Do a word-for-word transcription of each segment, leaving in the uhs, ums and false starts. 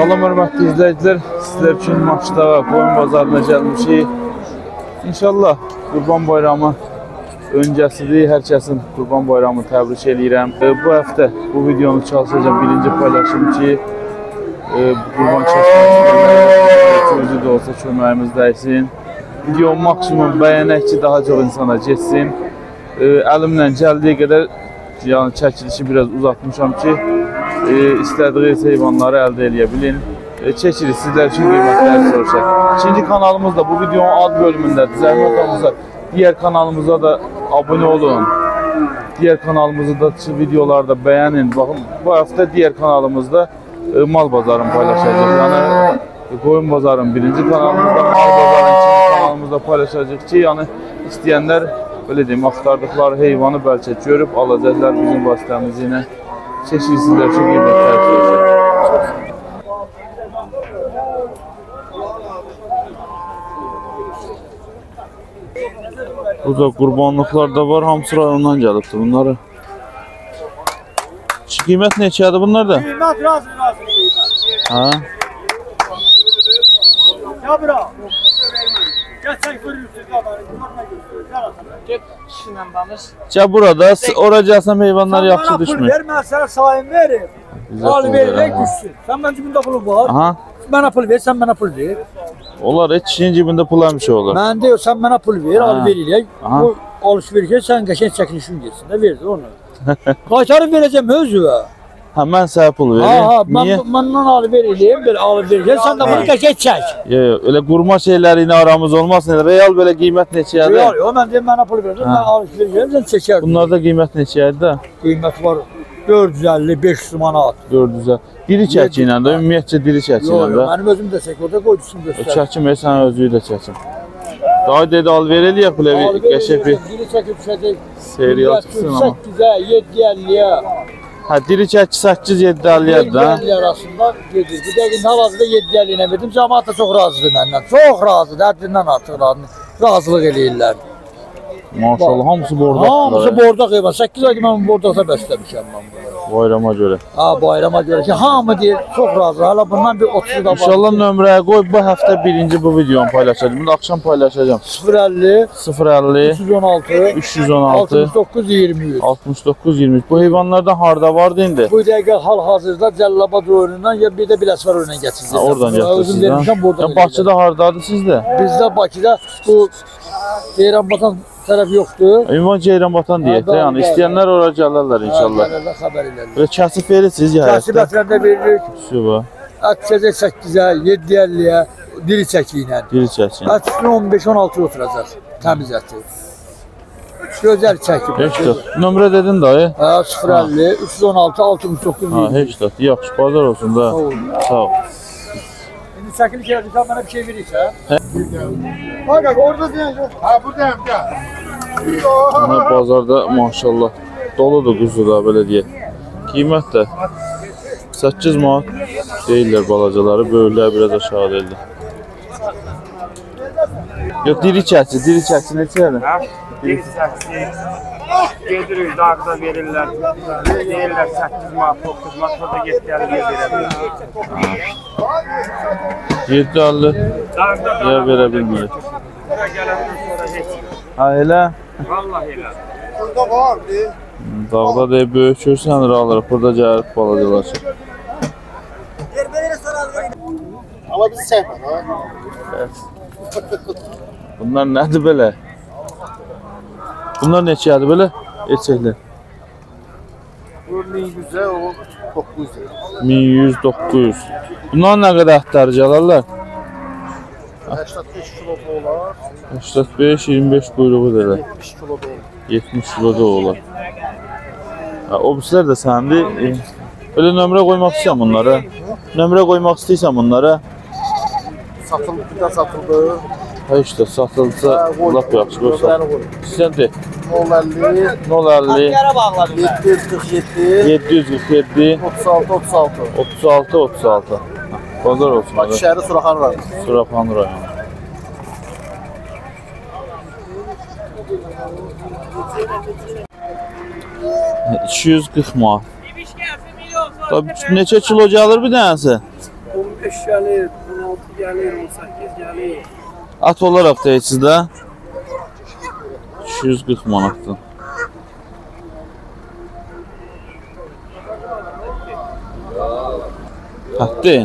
Salam hörmətli izləyicilər, sizlər üçün maçda və qoyun bazarına gəlmişik. İnşallah Qurban Bayramı öncəsidir, hər kəsin Qurban Bayramını təbrik edirəm. Bu həftə bu videonu çalışacağım, birinci paylaşım ki, Qurban kəsməsində də olsa köməyimiz dəysin. Video maksimum bəyənək ki, daha çox insana geçsin. Əlimdən gəldiyi qədər yəni çəkilişi biraz uzatmışam ki, e, istədiyiniz heyvanları əldə edə bilin. E, çəkirik sizlər üçün qiymətləri soruşaq. İkinci kanalımızda bu videonun ad bölümündədir. Zəhmət olmasa digər kanalımıza da abunə olun. Digər kanalımızı da videolarda bəyənin. Baxın, bu həftə digər kanalımızda e, mal bazarını paylaşacaq. Yəni e, qoyun bazarının birinci kanalımızda, mal bazarının ikinci kanalımızda paylaşacaq ki, yəni istəyənlər belə deyim, axtardıqları heyvanı bəlkə görüb alacaqlar bizim vasitəmizi ilə. Çeşirsizlər üçün qiymətlər soruşaq. Burada qurbanlıqlar da var, hamısı rayondan gəlibdir bunları. Qiymət neçədir bunlar da? Qiymət razı, razı qiymət. Ha? Ya bura. Geçen görürsünüz adamı, görme götürürüz. Get kişiyle danış. Ya burada, oracasam heyvanlar yaxşı düşmür. Sen bana pul ver, ben sana sahim veririm. Al vererek düşsün. Sen benim cibimde pulum var. Aha. Bana pul ver, sen bana pul ver. Onlar hiç kişinin cibində pul bir şey olur. Ben diyor, sen bana pul ver, al veririk. Aha. Bu alışverişe sen geçen çekilişin girsin de verdi onu. Kaçarı vereceğim özüve. Ha, mən sənə pul verim. Ha, Niyə? ben benden al vereyim, bir al vereceğim. Sen de bunu geçen çek. Yox, yox, elə qurma şeyləri ilə aramız olmasın. Real belə qiymət neçədir? Yok, yok, ben diyeyim bana pul vereceğim, ben alışverişe sen çeker. Bunlarda qiymət neçədir də? Qiymət var dörd yüz əlli beş yüz manat. dörd yüz. Diri çəki ilə də, ümumiyyətcə diri çəki ilə Yox, də. mənim özüm də çək, orada qoydusun göstər. Çəkim, sən özüyü də çəkim. Daha dedi, al ver eləyək, belə bir qəşək bir Diri çəkib düşəcək. serial çıxsın amma. səkkizə, yeddi əlliyə. Hə, diri çəki səkkiz yeddi əlliyə da. yeddi əlli arasında gedir. Bir dəqiqə hal-hazırda yeddi əlli ilə verdim. Cəmaət də çox razıdır məndən. Çox razıdır, həddindən artıq razıdır. Razılıq eləyirlər. Maşallah, hamısı bordaqdır. Hamısı bordaq heyvan. səkkiz aydır mən bordaqda bəsləmişəm mən bunu. Bayrama görə. Ha, bayrama görə ki, hamı deyir, çox razı. Hala bundan bir otuz da var. İnşallah nömrəyə qoy, bu həftə birinci bu videonu paylaşacağım. Bunu akşam paylaşacağım. sıfır əlli sıfır əlli üç yüz on altı üç yüz on altı altmış doqquz iyirmi üç. altmış doqquz iyirmi üç. Bu heyvanlardan harda vardı indi? Bu dəqiqə hal-hazırda Cəllabad rayonundan ya bir də Biləsvar rayonundan gətirsiniz. Oradan gətirsiniz. Vermişəm buradan. Ya Bakıda hardadır sizdə? Bizdə Bakıda bu Ceyranbatan tərəf yoxdur. Ünvan Ceyranbatan deyək də, yəni istəyənlər ora gələrlər inşallah. Gəlirlər, xəbər elərlər. Belə kəsib verirsiniz ya Kəsib həyətdə? ətlərdə veririk. Sübə. Ət çəcək səkkizə, yeddi əlliyə, diri çəki ilə. Diri çəkin. Ət üstünə on beş on altı oturacaq, təmiz əti. Gözəl çəkib. Heç də. Nömrə dedin dayı? Ha, sıfır əlli üç yüz on altı altmış doqquz Ha, iyirmi üç. heç də. Yaxşı, bazar olsun da. Sağ ol. Sağ ol. İndi çəkilik elədirsən, mənə bir şey verirsən. Bak orada değil. Ha buradayım gel. Ana bazarda maşallah doludur quzu da belə deyək. Qiymət də səkkiz manat deyirlər balacaları, böyüklər biraz aşağı deyirlər. Yox, diri çəkçi, diri çəkçi neçədir? Diri çəkçi gedirik, dağda verirlər. Deyirlər səkkiz manat, doqquz manat, orada yeddi əlliyə verə yeddi əlli yə verə bilmirik. Bura gələndən sonra heç. Ha, elə? Vallahi elə. Burada var değil. Dağda deyib böyükürsən, alırıq, burada gəlib balacalar üçün. Ama bizi sevmez ha. Bunlar nədir belə? Bunlar neçədir belə? Erkəklər. Bu min yüzə o doqquz yüz. min yüz doqquz yüz. Bunlar nə qədər ətləri gələrlər? səksən beş kilo olar. səksən beş iyirmi beş quyruğu deyirlər. yetmiş kilo olar. yetmiş kiloda olar. Ha, o birisilər də səndir. E, böyle nömrə qoymaq istəyirsən bunlara. Nömrə qoymaq istəyirsən bunlara. Satıldı, bir də satıldı. Ha işte satılsa lap yaxşı qoysan. Sən de. nol əlli nol əlli yeddi yüz qırx yeddi yeddi yüz qırx yeddi otuz altı otuz altı. otuz altı otuz altı. Bazar olsun. Bakı şəhəri Suraxan rayonu. Suraxan rayonu. iki yüz qırx manat. Tabii neçə kilo gəlir bir dənəsi? on beş gəlir, on altı gəlir, on səkkiz gəlir. At olaraq da sizdə iki yüz qırx manatdır. Həttin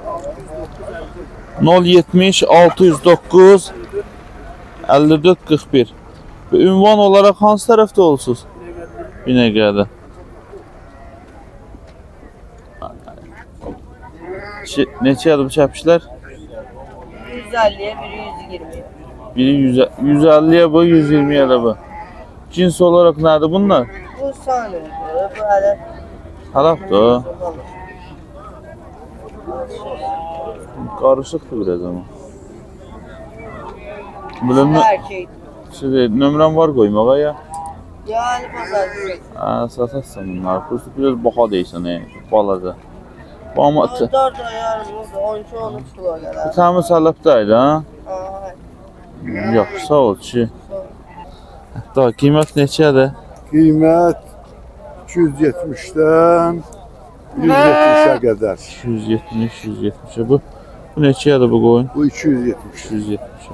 nol yetmiş altı yüz doqquz əlli dörd qırx bir. Ünvan olaraq hansı tərəfdə olursunuz? Binəqədə. Neçədir bu çəpişlər? yüz əlliyə, biri yüz iyirmi. Biri yüz əlliyə bu, yüz iyirmiyə də bu. Cins olaraq nədir bunlar? Bu sanırım, bu hələ. Həlabdır o. Qarışıqdır biraz ama. Bilən Erkek. nömrəm var qoymağa ya? Yani pazarcı. Hə, satarsan bunlar. Kursu biraz baxa deysən, balaca. Bu ama on dörd ayarım, on iki on üç kilo qədər. təmiz hələbdəydi, ha? Aha. Yaxşı, sağ ol ki. Daha qiymət neçədir? Qiymət iki yüz yetmişdən yüz yetmişə qədər. iki yüz yetmiş, yüz yetmişə. Bu, bu neçədir bu qoyun? Bu iki yüz yetmiş. iki yüz yetmişə.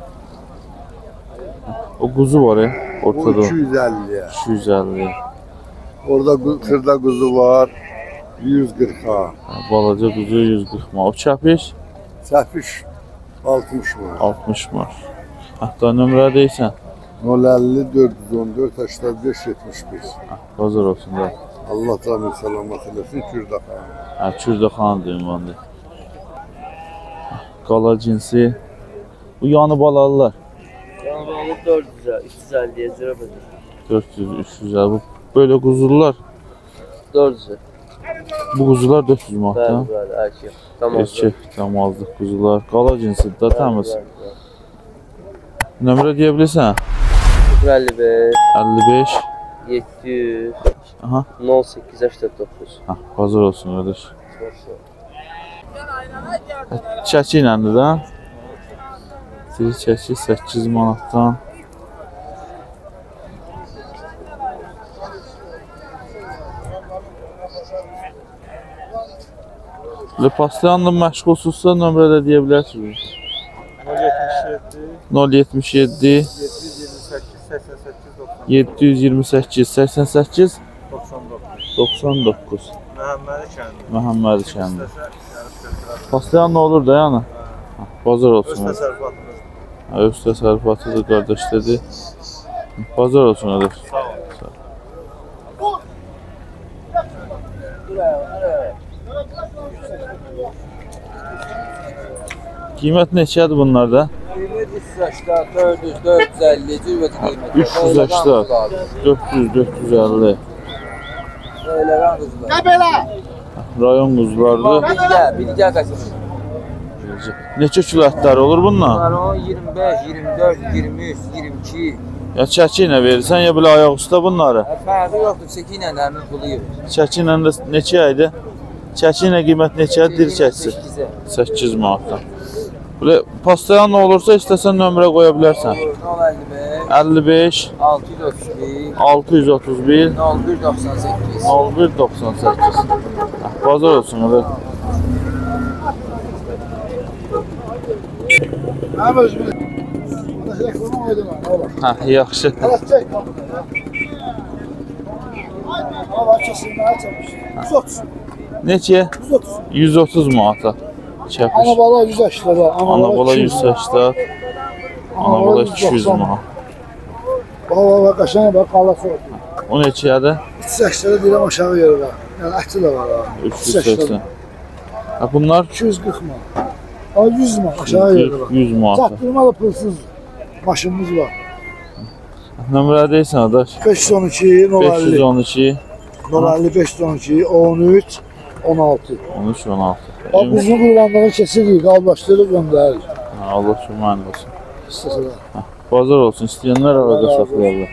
O quzu var ya, Bu ortada. iki yüz əlliyə. iki yüz əlli. Orada qu- xırda quzu var. yüz qırxa. Balaca quzu yüz qırx manat. O çəpiş Səfiş altmış var. altmış manat. Hətta nömrə deyirsən. nol əlli dörd yüz on dörd səksən beş yetmiş beş. Bazar olsun da. Allah canı salamat eləsin Kürdaxan. Hə, Kürdaxan ünvandır. Qala cinsi. Bu yanı balalılar. Yani alıp dörd yüzə, üç yüz əlliyə zirə bədir. dörd yüz, üç yüz bu. Böyle quzular. dörd yüzə. Bu quzular dörd yüz manatdan. Bəli, bəli, erkek. Tamam. Erkek, damazlıq quzular. Qala cinsi də təmiz. Nömrə deyə bilirsən? əlli beş, əlli beş. yeddi yüz, Aha. nol səkkiz səksən doqquz. Hə, bazar olsun qardaş. Çəki iləndir də. Bir çəki səkkiz manatdan. Lepasliyanla məşğulsuzsa nömrədə deyə bilərsiniz. nol yetmiş yeddi yeddi yüz iyirmi səkkiz səksən səkkiz doxsan doqquz Məhəmmədi kəndi. Pasliyan nə olur da yəni? Bazar olsun. Öz təsərrüfatıdır qardaş dedi. Bazar olsun qardaş. Sağ ol. Qiymət neçədir bunlarda? üç yüz səksən, dörd yüz, dörd yüz əlli, cürbəti qiymət. üç yüz səksən, dörd yüz, dörd yüz əlli. Eləqən qızlar. Rayon quzulardır. Bilgə, bilgə qaçır. Neçə kilo ətləri olur bunlar? Bunlar iyirmi beş, iyirmi dörd, iyirmi üç, iyirmi iki. Ya çəki ilə verirsən, ya belə ayaq üstə bunları? Fərqi yoxdur, çəki ilə həmin pulu yığır. Çəki ilə də neçə idi? Çəki ilə qiymət neçədir? Diri çəkisi? səkkiz manatdan. Böyle pastaya ne olursa istəsən nömrə qoya bilərsən. əlli beş, altı yüz otuz bir, altı yüz otuz bir, nol bir doxsan səkkiz. nol bir doxsan səkkiz. Bazar olsun öyle. Hə, yaxşı. Neçə? yüz otuz manata. Çəpiş. Ana bala yüz səksən. Ana bala yüz səksən. Ana bala iki yüz manat. Bala qaşana bax, qalası var. O neçədir? üç yüz səksənə deyirəm aşağı yeri var. Yəni əti də var ha. üç yüz səksən. Ha bunlar iki yüz qırx manat. Ha yüz manat aşağı yeri var. yüz manat. Çatdırma da pulsuz maşınımız var. Nömrə deyirsən adaş. beş yüz on iki, nol beş yüz əlli, on iki, nol əlli, beş yüz on iki, on üç, on altı. on üç, on altı. Bax bizim kullandığını kesirik, qalbaşdırıb göndəririk. Allah şüman olsun. İstəsələr. Bazar olsun, istəyənlər arada saxlayarlar.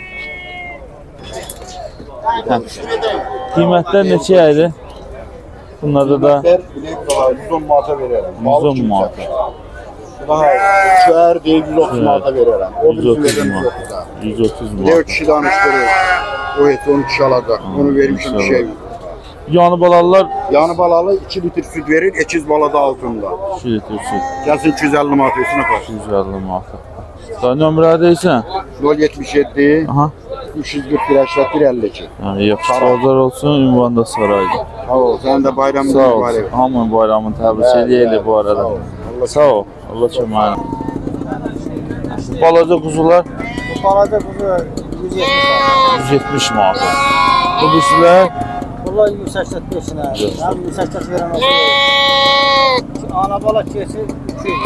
Hə. Qiymətlər neçə idi? Bunlarda da yüz on manata verərəm. yüz on manat. Daha şəhər deyil yüz otuz manata verərəm. O yüz otuz manat. yüz otuz Bir manat. kişi danışdırır. O et onu kişi alacaq. Onu vermişim bir şey. yanı balalar Yani balalı iki litre süt verir, ekiz balada altında. iki litr süt. Gelsin iki yüz elli manat üstüne koy. iki yüz elli manat. Daha nömrə deyirsən? nol yetmiş yedi, Aha. üç yüz kırk bir, seksen bir, elli iki. Yəni yaxşı bazar olsun, ünvan da saraydı. Sağ ol, sen de bayramın Sağ ol. mübarek. Hamının bayramını təbrik eləyirik bu arada. Sağ ol. Allah köməyinə. Balaca quzular Bu balaca kuzu yüz yetmiş manat. yüz yetmiş manat. Bu dişilər Bunlar yüz səksən beşinə. Hem yüz səksən veren olsun. Ana bala kesin iki yüz.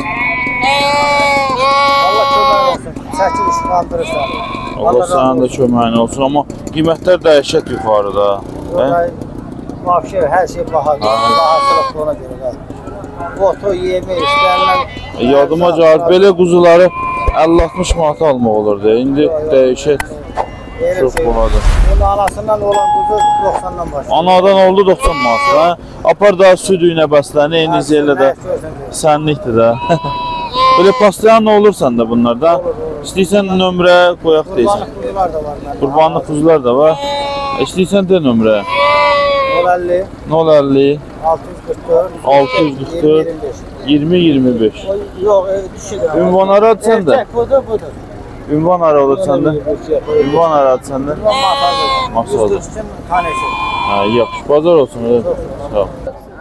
Allah kömək olsun. Çəkil işlandırırsan. Allah sənin də köməyin olsun, amma qiymətlər dəhşət yuxarıda. Hə? Vallahi vahşi her şey baha. Bahasılık ona göre de. Otu yemeği istəyirlər. Yadıma gəlir, belə quzuları əlli altmış manata almaq olurdu. İndi dəhşət Öyle çox şey. bahadır. Bunun anasından olan kuzu doksandan başlıyor. Anadan oldu doxsan manat. Hə? Apar daha süd üyünə bəsləni, eyni zeylə də sənlikdir də. Belə paslayan nə olursan da bunlarda. İstəyirsən nömrə qoyaq deyirsən. Kuzular da var. məndə. Qurbanlıq quzular da var. İstəyirsən de nömrə. nol əlli, nol əlli, altı yüz qırx dörd, altı yüz qırx dörd, iyirmi iyirmi beş. Yok, e, düşür. Ünvan aradı səndə? Erkek budur, budur. Ünvan ara olur səndə? Ünvan aradı səndə? Ünvan masajı. Masajı. Üstü üstün tanesi. Hə, yaxşı. Bazar olsun. Hə. Sağ ol.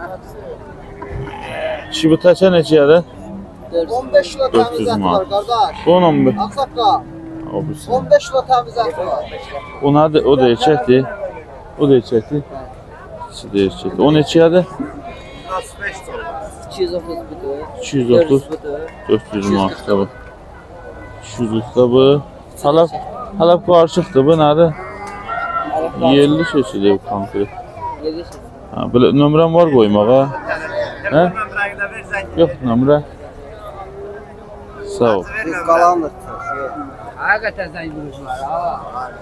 Şimdi bu təkə neçəyədir? on beş kilo dörd yüz temiz et manat. var kardeş. Bu on beş. Aksakla. O birisi. on beş kilo temiz et var. O nədir? O da erkəkdir. O da erkəkdir. İkisi də erkəkdir. O neçəyədir? iki yüz otuz budur. iki yüz otuz, dörd yüz manat da bu. iki yüz da bu. Hələb, hələb qarışıqdır. Bu nədir? Yerli şeysidir bu konkret. Ha, belə nömrəm var qoymağa. Hə? Yox, nömrə. Sağ ol. Kalandır. Hakikaten sen yürüyorsunlar ha.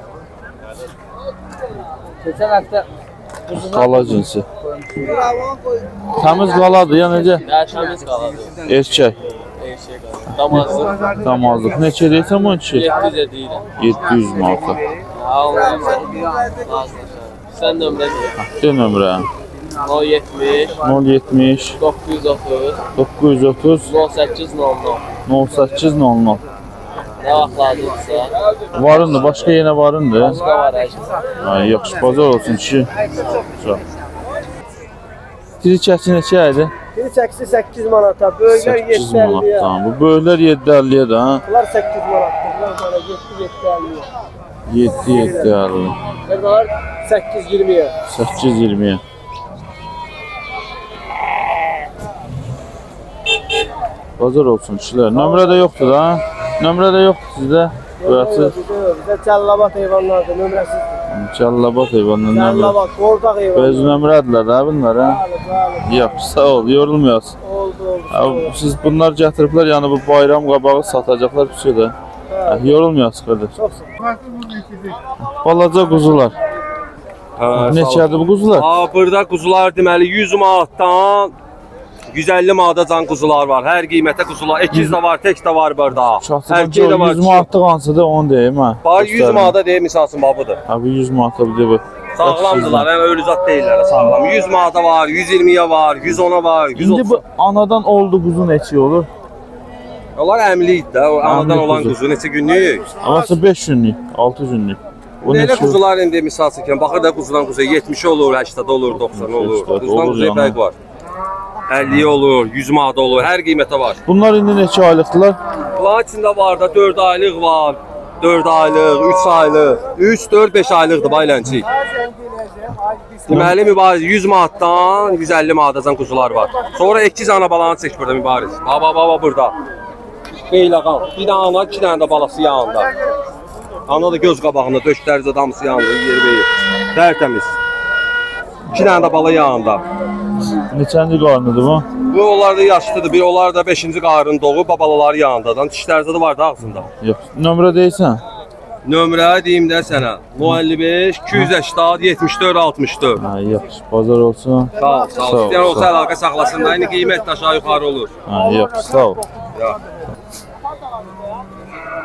Geçen hafta Qala cinsi. Təmiz qaladır ya necə? yaşamız kaldı. Erkək. Eşek kaldı. Damazlık. Damazlıq. Neçə deyirsən bunun kişi? yedi yüz değil. yeddi yüz manata. Allah'ım. Sen nömrə diyor. De nömrə. nol yetmiş, nol yetmiş, dokuz yüz otuz, doqquz yüz otuz, nol səkkiz nol nol. nol səkkiz nol nol. Ne vaxt lazımsa. Varındır, başqa yenə varındır. Başka var her şey. Ay, yaxşı, bazar olsun kişi. Sağ. Diri çəki neçə idi? Bir çəkisi səkkiz manata, böyüklər səkkiz yeddi əlliyə. manatdan. Bu böyüklər yeddi əlliyə də, ha? Bunlar səkkiz manat, bunlar böyle yeddi yeddi əlliyə. yeddi yeddi əlli. Bunlar səkkiz iyirmiyə. səkkiz iyirmiyə. Bazar olsun kişilər. Nömrə də yoxdur da, ha? Nömrə də yoxdur sizdə. Boyası. Bizdə Cəllabat heyvanlardır, nömrəsizdir. Cəllabat heyvanının nömrə. Cəllabat, Qordaq Bez heyvanlar. nömrədirlər də bunlar, ha? Bəli, bəli. Yaxşı, sağ ol, yorulmayasın. Oldu, oldu. Ha, siz bunlar gətiriblər, yəni bu bayram qabağı satacaqlar bir şey də. Ha, yorulmayasın qardaş. Çox sağ. Balaca quzular. Hə, Neçədir bu quzular? Ha, burada quzular deməli yüz manatdan yüz əlli manata can quzular var. Hər qiymətə quzular. Ekiz də var, tək də var burada. Erkək də var. yüz manatlıq hansıdır onu deyim ha. Var yüz manata deyim misalsın babudur. Abi yüz manata bir də bu. Sağlamdılar, həm ölü zat deyirlər, sağlam. yüz manata var, yüz iyirmiyə var, yüz ona var, yüz İndi bu anadan oldu quzu neçə olur? Onlar əmli idi də, o anadan Əmli olan quzu. quzu neçə günlük. Amma beş günlük, altı günlük. O Belə neçə olur? quzular indi misal çəkən, baxır da quzudan quzuya yetmiş olur, səksən olur, doxsan olur. səksən Quzudan olur quzuya yəni. fərq var. əlli olur, yüz manata olur, hər qiymətə var. Bunlar indi neçə aylıqdılar? Bunların içində var da dörd aylıq var, dörd aylıq, üç aylıq, üç, dörd, beş aylıqdır baylancı. Deməli mübariz yüz manatdan yüz əlli manatacan quzular var. Sonra ikiz ana balanı çək burada mübariz. Baba baba burada. Beylağan. Bir dənə ana, iki dənə də balası yanında. Ana da göz qabağında, döşlərdə damısı yanında, yeri beyir. Tərtəmiz. İki dənə də bala yanında. Neçənci qarnıdır bu? Bu onlar da yaşlıdır, bir onlar da beşinci qarın doğu, babalaları yanındadan. Dişlərdə də var da ağzında. Yox. Nömrə deyirsən? Nömrə deyim də sənə. nol əlli beş, iki yüz səksən, yetmiş dörd, altmış dörd. Ha, yaxşı. Bazar olsun. Sağ ol, sağ ol. İstəyən olsa əlaqə saxlasın da, indi qiymət də aşağı yuxarı olur. Ha, yaxşı. Sağ ol. Ya.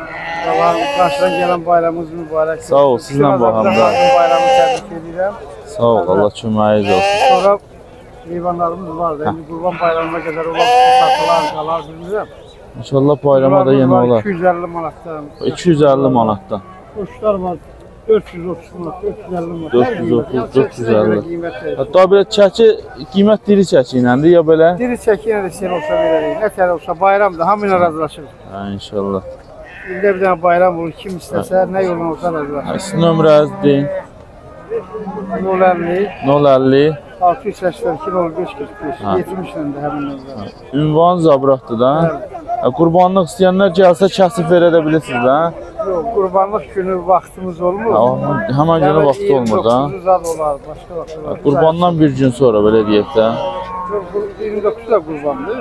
Qarşıdan gələn bayramımız mübarək. Sağ ol, sizlə bahamda. Bayramı təbrik edirəm. Sağ ol, Allah köməyiniz olsun. Sonra heyvanlarımız var da. Şimdi Qurban bayramına kadar olan satılar, qalar bilmirəm. İnşallah bayrama da yeni olar. iki yüz əlli manatdan. iki yüz əlli manatdan. Quşlar var. dörd yüz otuz manat, dörd yüz əlli manat. dörd yüz otuz, dörd yüz əlli. Qiymətli. Hətta belə çəki, qiymət diri çəki iləndir ya belə? Diri çəki yenə də sen olsa verərik. Nə tər olsa bayramda hamıyla razılaşırıq. Hə, inşallah. İldə bir dənə bayram olur, kim istəsə, nə yolla olsa razılaşırıq. Sizin nömrəniz deyin. nol əlli, nol əlli. altı yüz səksən iki, nol beş qırx beş. Ha. yetmiş ilə də həmin nömrə. Ünvan Zabratdır da. Hə, qurbanlıq istəyənlər gəlsə kəsib verə də bilirsiniz də. Yox, qurbanlıq günü vaxtımız olmur. Hə, həmən günü vaxtı olmur da. iyirmi doqquzu zad olar, başqa vaxt olar. Qurbandan bir gün sonra belə deyək də. Yox, bu iyirmi doqquz da qurbandır.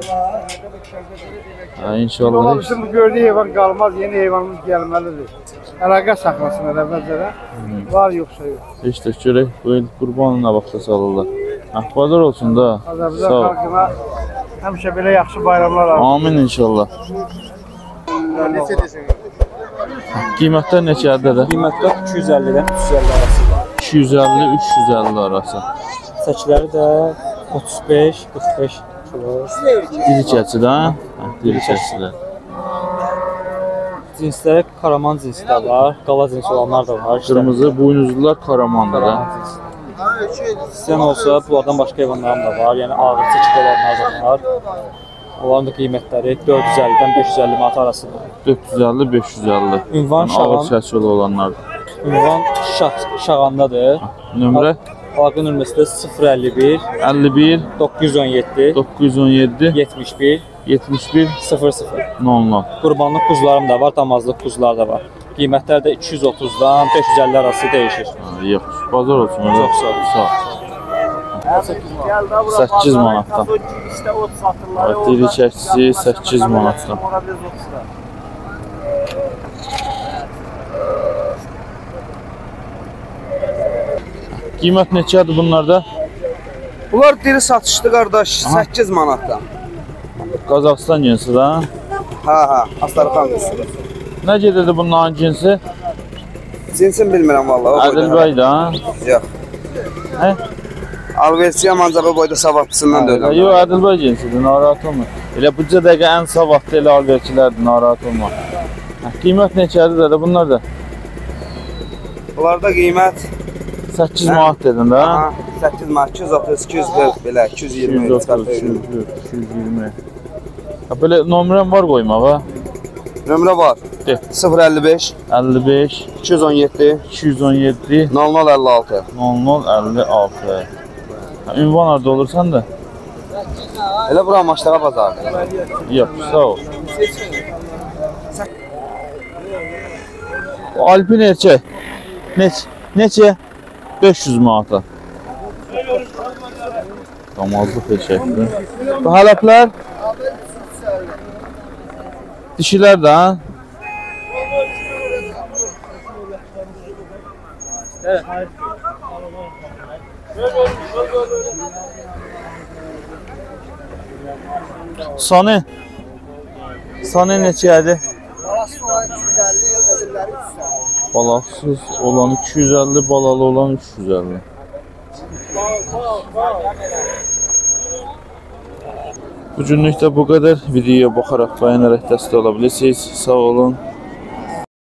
Hə, inşallah. Ola bizim bu gördüyü heyvan qalmaz, yeni heyvanımız gəlməlidir. Əlaqə saxlasınlar əvvəlcədən. Var yoxsa yox. Heç də görək, bu il qurbanına vaxta salırlar. Əhvadar olsun da. Azərbaycan Sağ ol. xalqına həmişə belə yaxşı bayramlar arzu. Amin inşallah. Qiymətlər neçədir də? Qiymətlər iki yüz əllidən üç yüz əlli arası var. iki yüz əlli üç yüz əlli arası. Səkiləri də otuz beş qırx beş kilo. Diri keçi də? Hə, diri keçi də. Cinsləri Karaman cinsi də var, qala cinsi olanlar da var. İşte, Qırmızı buynuzlular Karamandır da. Karaman cinsi. İstəyən olsa bunlardan başqa heyvanlarım da var. Yəni ağır çəkik olanlar da var. Onların da qiymətləri dörd yüz əllidən beş yüz əlli manat arasıdır. dörd yüz əlli beş yüz əlli. Ünvan Yəni, ağır Şağan, çəkili olanlardır. ünvan Şağ, Şağandadır. Nömrə Əlaqə nömrəsi də sıfır əlli bir əlli bir doqquz yüz on yeddi doqquz yüz on yeddi yetmiş bir yetmiş bir sıfır sıfır. nol nol. Qurbanlıq quzularım da var, damazlıq quzular da var. Qiymətlər də iki yüz otuzdan beş yüz əlli arası dəyişir. Ha, yaxşı. Bazar olsun. Çox sağ ol. Sağ ol. səkkiz manatdan. Evet, diri çəkisi səkkiz manatdan. Qiymət neçədir bunlarda? Bunlar diri satışdı qardaş, səkkiz manatdan. Qazaxıstan cinsi də. Ha ha, Astarxan üstü. Nə gedirdi bunların cinsi? Cinsin bilmirəm vallahi. Ədilbəy də. Yox. Hə? Alversiya mancağı boyda savadçısından da Yox, Ədilbəy cinsidir, narahat olma. Elə bu dəqiqə ən savadlı elə alverçilərdir, narahat olma. Hə, qiymət neçədir də bunlar da? Bunlarda qiymət səkkiz manat dedin də. aha, səkkiz manat, iki yüz otuz, iki yüz qırx belə, iki yüz iyirmi. iki yüz otuz, iki yüz qırx, iki yüz iyirmi. Ha, belə nömrəm var qoymağa. Nömrə var. De. sıfır əlli beş, əlli beş, iki yüz on yeddi, iki yüz on yeddi, nol nol əlli altı. nol nol əlli altı. Ha, ünvan harda olursan da? Elə bura Maşdağa bazarı. Yox, sağ ol. O Alpin erkək. Neç? Neçə? beş yüz manata. Damazlıq erkəkdir. Bu hələplər? Dişilər də, ha? Sani? Sani neçədir? Balaqsız olan iki yüz əlli, balalı olan üç yüz əlli. Bu günlük də bu qədər. Videoya baxaraq bəyənərək dəstək ola bilirsiniz. Sağ olun.